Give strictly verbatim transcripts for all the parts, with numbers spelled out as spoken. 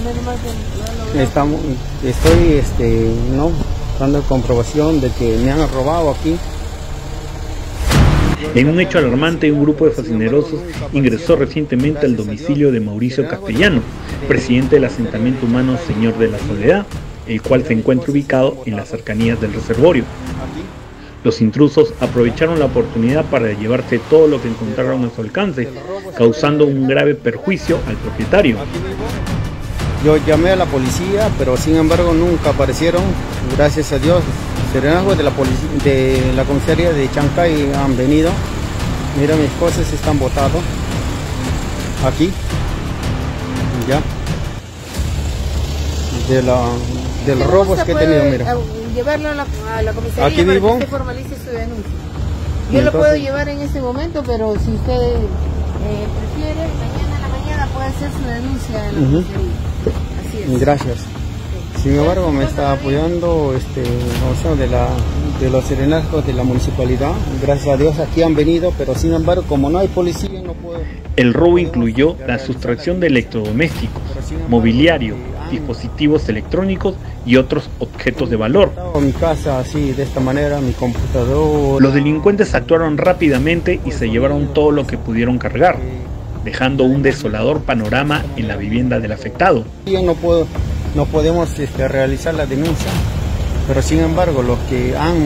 Estamos, estoy, este, no, dando comprobación de que me han robado aquí. En un hecho alarmante, un grupo de facinerosos ingresó recientemente al domicilio de Mauricio Castellano, presidente del asentamiento humano Señor de la Soledad, el cual se encuentra ubicado en las cercanías del reservorio. Los intrusos aprovecharon la oportunidad para llevarse todo lo que encontraron a su alcance, causando un grave perjuicio al propietario. Yo llamé a la policía, pero sin embargo nunca aparecieron, gracias a Dios. Serenazgos de la policía, de la comisaría de Chancay han venido. Mira, mis cosas están botadas aquí, ya, de la de los robos que he tenido. Mira, llevarlo a la, a la comisaría aquí para vivo. que usted formalice su denuncia. Yo Entonces, lo puedo llevar en este momento, pero si usted eh, prefiere, mañana a la mañana puede hacer su denuncia en la uh-huh. comisaría. Así es. Gracias. Sin embargo, me está apoyando este, o sea, de, la, de los serenazgos de la municipalidad. Gracias a Dios aquí han venido, pero sin embargo, como no hay policía, no puedo... El robo incluyó la sustracción de electrodomésticos, mobiliario, dispositivos electrónicos y otros objetos de valor. Mi casa así, de esta manera, mi computador... Los delincuentes actuaron rápidamente y se llevaron todo lo que pudieron cargar, dejando un desolador panorama en la vivienda del afectado. Yo no puedo... No podemos este, realizar la denuncia, pero sin embargo los que han,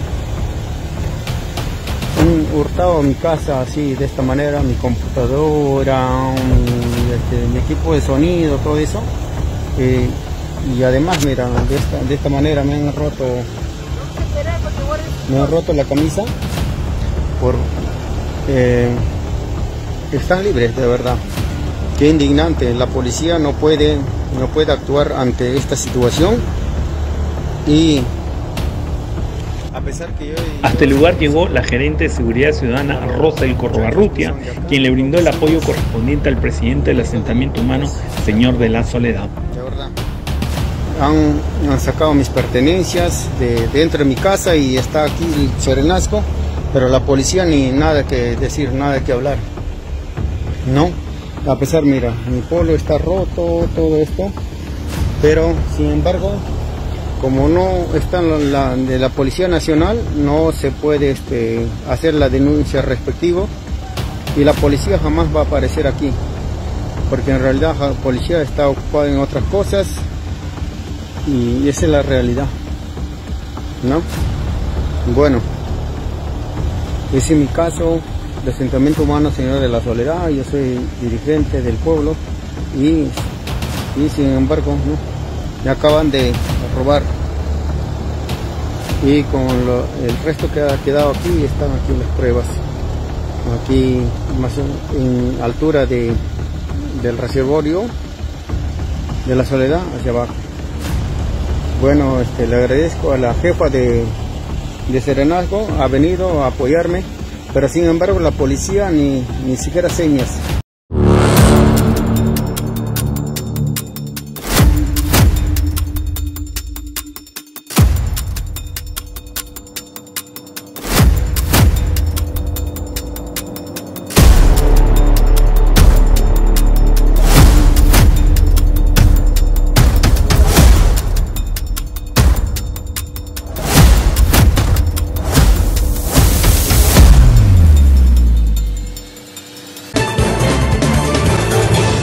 han hurtado mi casa así de esta manera, mi computadora, mi, este, mi equipo de sonido, todo eso, eh, y además mira, de esta, de esta manera me han roto, me han roto la camisa, por, eh, están libres de verdad. Qué indignante, la policía no puede, no puede actuar ante esta situación y a pesar que yo... Hasta el lugar llegó la gerente de Seguridad Ciudadana Rosa del Corrobarrutia, quien le brindó el apoyo correspondiente al presidente del asentamiento humano Señor de la Soledad. De verdad, han, han sacado mis pertenencias de dentro de mi casa y está aquí el serenazgo, pero la policía ni nada que decir, nada que hablar, ¿no? A pesar, mira, mi polo está roto, todo esto, pero sin embargo, como no está en la, de la Policía Nacional, no se puede este, hacer la denuncia respectiva y la policía jamás va a aparecer aquí, porque en realidad la policía está ocupada en otras cosas y esa es la realidad, ¿no? Bueno, ese es mi caso. El asentamiento humano Señor de la Soledad, yo soy dirigente del pueblo y, y sin embargo ¿no? me acaban de robar y con lo, el resto que ha quedado aquí están aquí las pruebas, aquí más en altura de, del reservorio de la Soledad hacia abajo. Bueno, este, le agradezco a la jefa de, de Serenazgo, ha venido a apoyarme. Pero sin embargo la policía ni, ni siquiera señas.